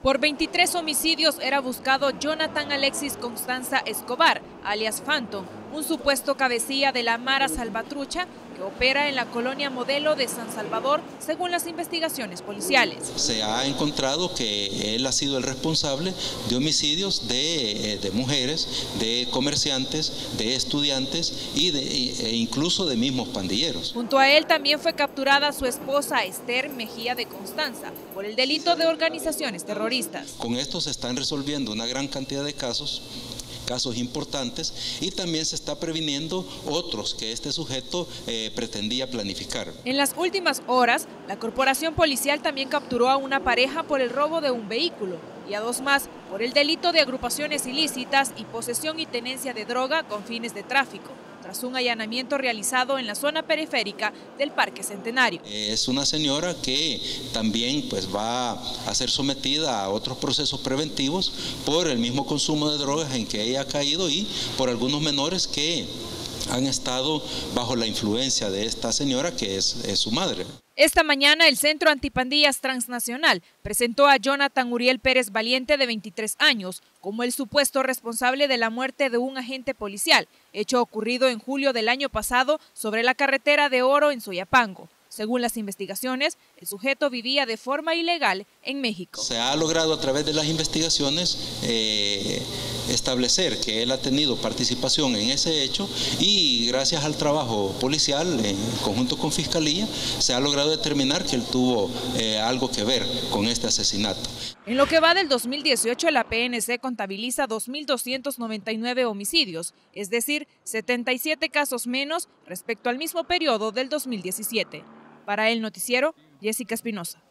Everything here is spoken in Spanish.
Por 23 homicidios era buscado Jonathan Alexis Constanza Escobar, alias Phantom, un supuesto cabecilla de la Mara Salvatrucha que opera en la colonia Modelo de San Salvador, según las investigaciones policiales. Se ha encontrado que él ha sido el responsable de homicidios de mujeres, de comerciantes, de estudiantes e incluso de mismos pandilleros. Junto a él también fue capturada su esposa Esther Mejía de Constanza por el delito de organizaciones terroristas. Con esto se están resolviendo una gran cantidad de casos importantes, y también se está previniendo otros que este sujeto pretendía planificar. En las últimas horas, la corporación policial también capturó a una pareja por el robo de un vehículo y a dos más por el delito de agrupaciones ilícitas y posesión y tenencia de droga con fines de tráfico, tras un allanamiento realizado en la zona periférica del Parque Centenario. Es una señora que también va a ser sometida a otros procesos preventivos por el mismo consumo de drogas en que ella ha caído y por algunos menores que han estado bajo la influencia de esta señora, que es su madre. Esta mañana el Centro Antipandillas Transnacional presentó a Jonathan Uriel Pérez Valiente, de 23 años, como el supuesto responsable de la muerte de un agente policial, hecho ocurrido en julio del año pasado sobre la carretera de Oro en Soyapango. Según las investigaciones, el sujeto vivía de forma ilegal en México. Se ha logrado a través de las investigaciones establecer que él ha tenido participación en ese hecho, y gracias al trabajo policial en conjunto con Fiscalía se ha logrado determinar que él tuvo algo que ver con este asesinato. En lo que va del 2018, la PNC contabiliza 2.299 homicidios, es decir, 77 casos menos respecto al mismo periodo del 2017. Para El Noticiero, Jessica Espinosa.